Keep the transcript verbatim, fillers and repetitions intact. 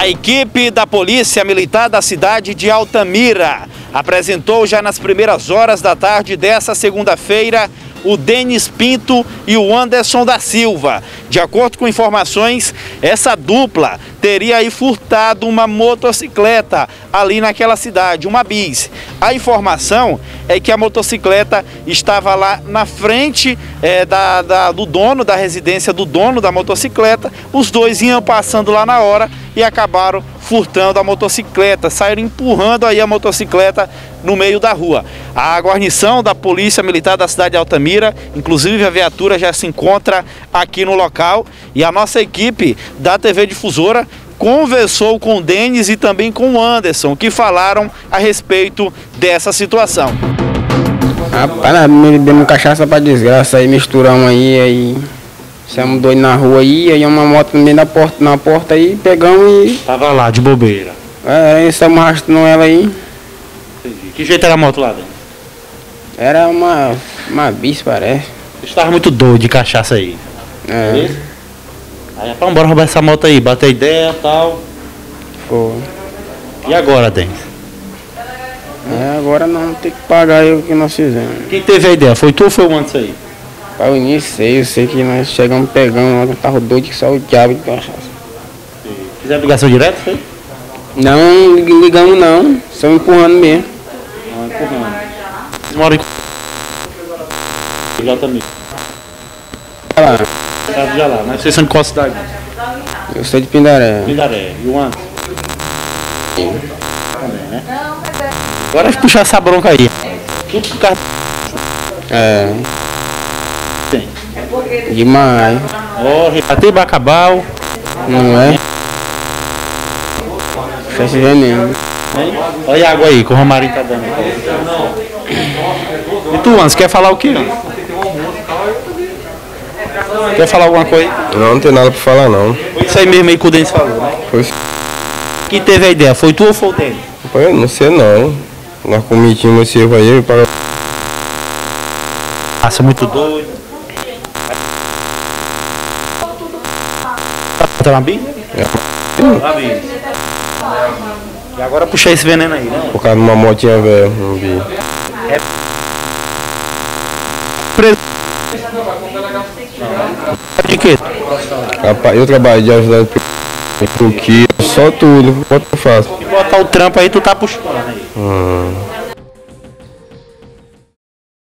A equipe da Polícia Militar da cidade de Altamira apresentou já nas primeiras horas da tarde dessa segunda-feira o Denis Pinto e o Anderson da Silva. De acordo com informações, essa dupla teria aí furtado uma motocicleta ali naquela cidade, uma bis. A informação é que a motocicleta estava lá na frente é, da, da, do dono, da residência do dono da motocicleta. Os dois iam passando lá na hora e acabaram furtando a motocicleta, saíram empurrando aí a motocicleta no meio da rua. A guarnição da Polícia Militar da cidade de Altamira, inclusive a viatura já se encontra aqui no local, e a nossa equipe da T V Difusora conversou com o Denis e também com o Anderson, que falaram a respeito dessa situação. Rapaz, me demos cachaça pra desgraça, aí misturamos aí, aí saímos dois na rua aí, aí uma moto no meio da porta, na porta aí, pegamos e... Tava lá, de bobeira. É, aí estamos arrastando ela aí. Entendi. Que jeito era a moto lá dentro? Era uma, uma bis, parece. Você estava muito doido de cachaça aí. É. Aí, rapaz, bora roubar essa moto aí, bater ideia e tal. Foi. E agora, Denis? É, agora nós vamos ter que pagar aí o que nós fizemos. Quem teve a ideia? Foi tu ou foi o Anderson aí? Para o início, sei, eu sei que nós chegamos pegando, nós tava doido que só o diabo de cachaça. Fizeram ligação direta, foi? Não ligamos não, só empurrando mesmo. Ah, empurrando. Vocês moram em... Já também. Olha lá. Já lá, mas vocês são de qual cidade? Eu sou de Pindaré. Pindaré. E o Anderson? Sim. Também, né? Agora vai puxar essa bronca aí. Tudo por causa... É. Tem. Demais. Morre, até Bacabal. Não é? Fecha veneno. Olha a água aí que o Romarinho tá dando. E tu, Anderson, quer falar o quê? Quer falar alguma coisa? Não, não tem nada pra falar não. Foi isso aí mesmo aí que o Denis falou, né? Foi. Quem teve a ideia? Foi tu ou foi o Denis? Eu não sei não. Nós comitimos esse erro aí para... Passa muito doido. Tá na bi? É. Na bi. E agora puxar esse veneno aí, né? Por causa de uma motinha velha, não vi. É preso. De quê? Rapaz, eu trabalho de ajudante porque só tudo, quanto eu faço. E botar o trampo aí, tu tá puxando aí. Hum.